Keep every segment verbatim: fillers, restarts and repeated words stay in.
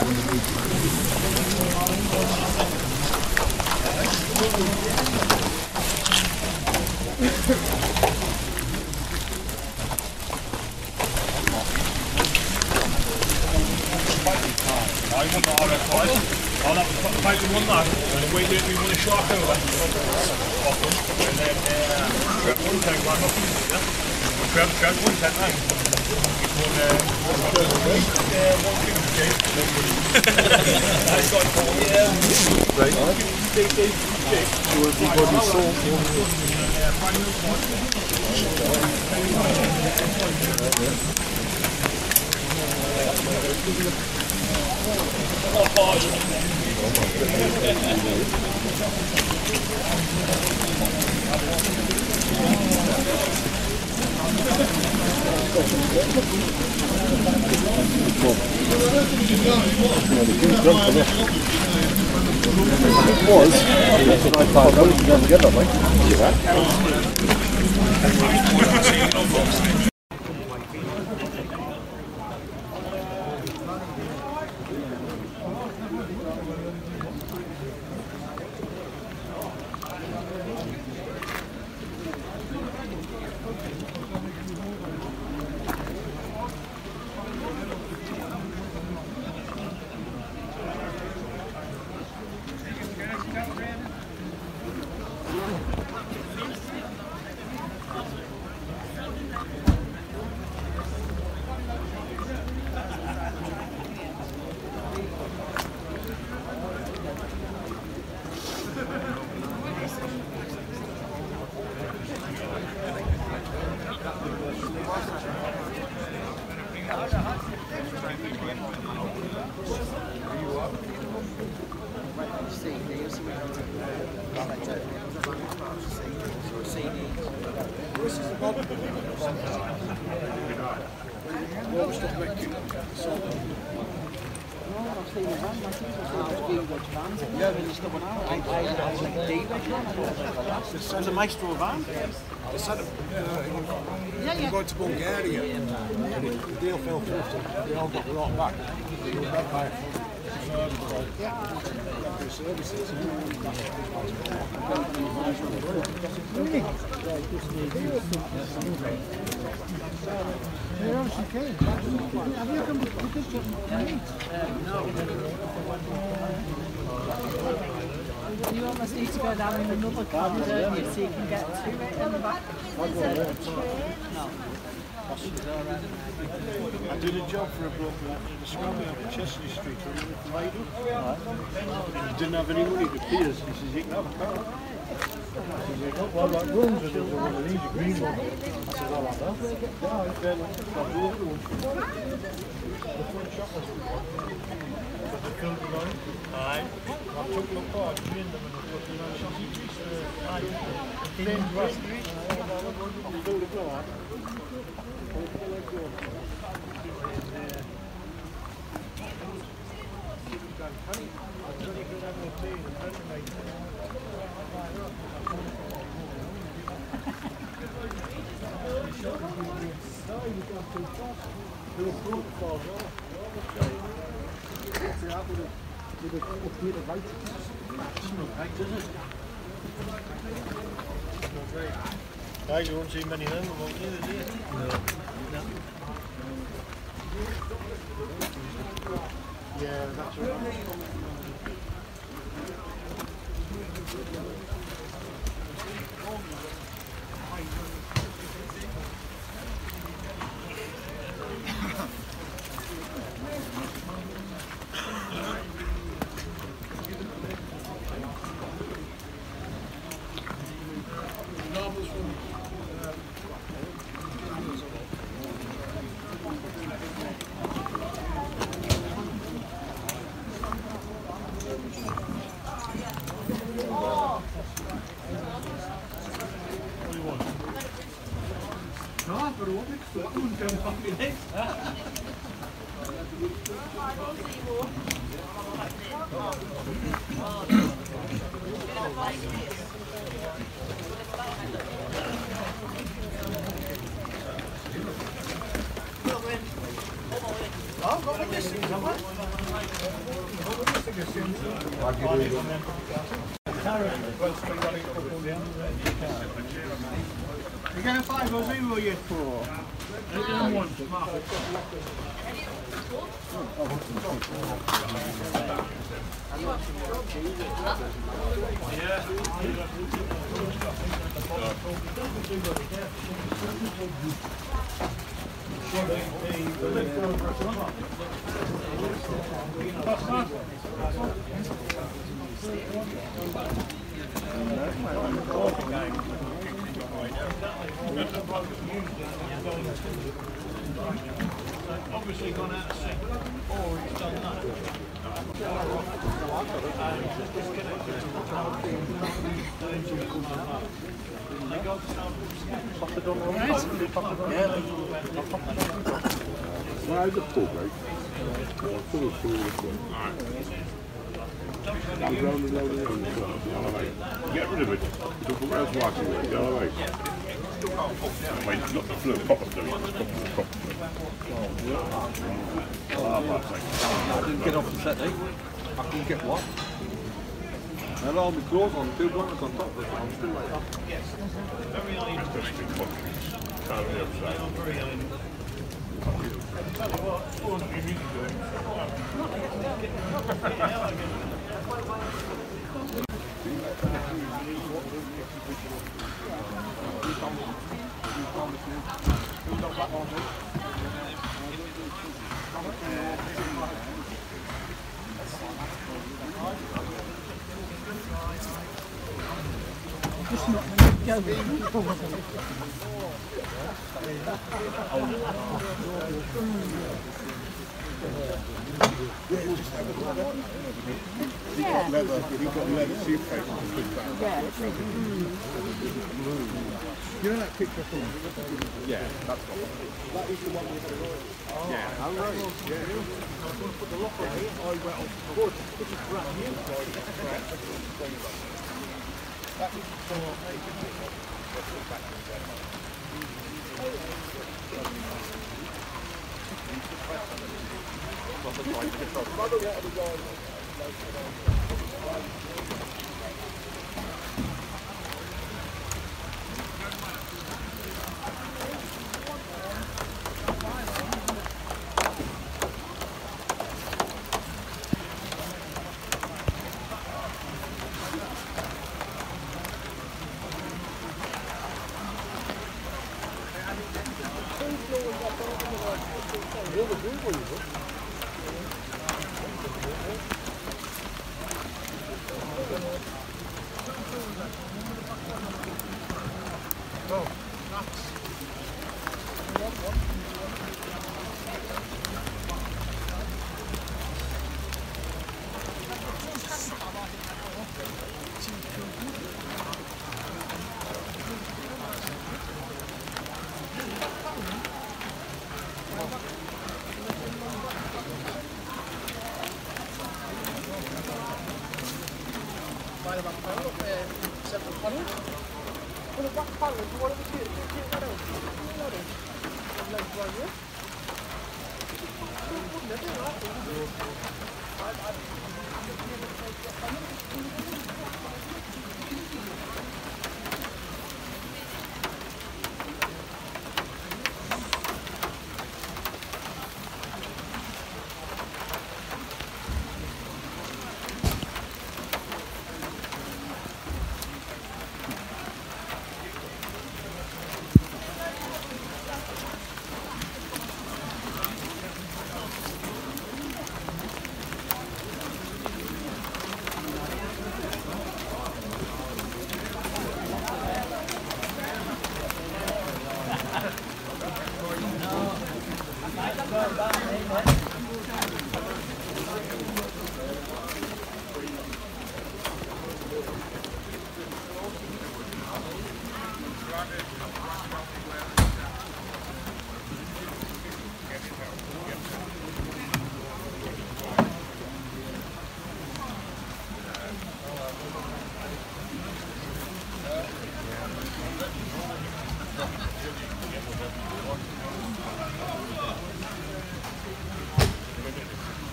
I'll have to fight with one lad, and wait till we want a shark over off them, and then uh, grab one tank back up, yeah? Grab, grab one tank back. One, uh, one, uh, one fifty K. Nice one, Paul. Yeah. Right. Take, take, take. So everybody's sold. It was. I thought I was going to get that, like. There's a maestro van. They said uh, yeah, yeah. going to Bulgaria. The deal fell through. They all got brought back. They were back by services. They're obviously came. Have you come with this job? No. You almost need to go down in another car, don't you, so you can get to it in the back. No. I did a job for a bloke in the scrambling up Chestney Street when we were from Ryhope. He didn't have any money to pay us. He says, you can have a car. I says, I got one that runs and there's one of these, a green one. I says, I'll have that. Yeah, I said, I'll do it. The front shop was the filled the line. Aye. I took the car, drained them and I put the line shop. Aye. Then West Street. I filled the car. Guys, you won't see many of them, won't you? No. No. Yeah, that's right. I've got my distance, haven't I? You get a five or zero yet, four? One. Obviously gone out of sync, or it's done that. Why is it full, right? Full, full, full. I'm round and round and round and round. Get rid of it. Don't go else watching it. Get all right. Wait, not the flue, proper flue. Proper flue. I didn't get off the set, eh? I couldn't get what? I had all my clothes on, two blankets on top of it. I'm still like that. Yes. Very high. Can't be upset. Very high. Tell you what, what was your music doing? Just not going. Yeah. Leather, you've got leather suitcase. Yeah. You know that picture from? Yeah, that's what. That is the one with the oil. Yeah, I'm right. Yeah. I was going to put the lock on it. I went off the board. This is brand new. That is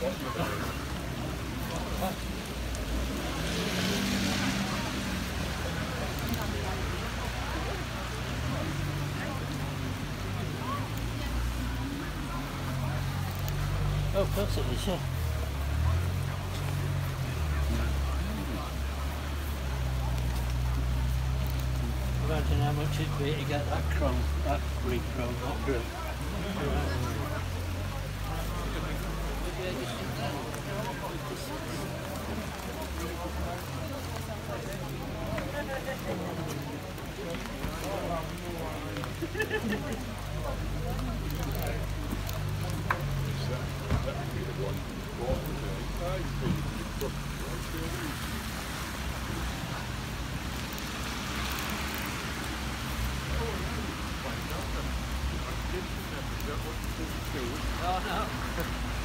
Oh, of course it is, yeah. Imagine how much it'd be to get that chrome, that re-chrome, that grill. Oh no.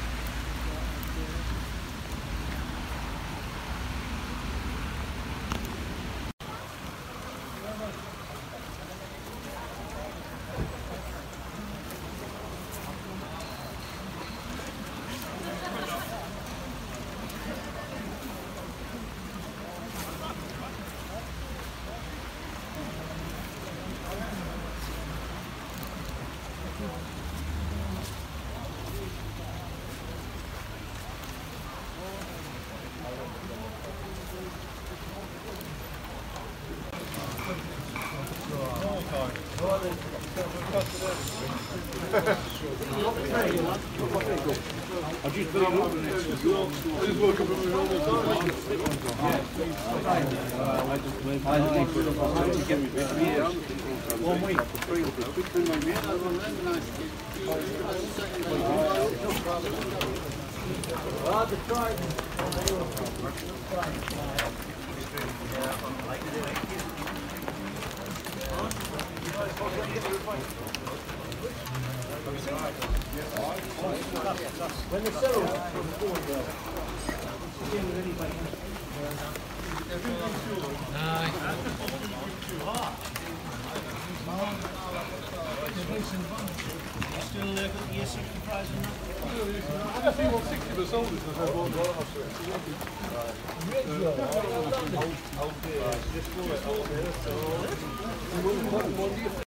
I just put it up and it's just I just woke up and we almost one week. When the cellar was forward there, Still uh, got the year sixty prize on that? I just think sixty was sold because I bought one off it. Just for it.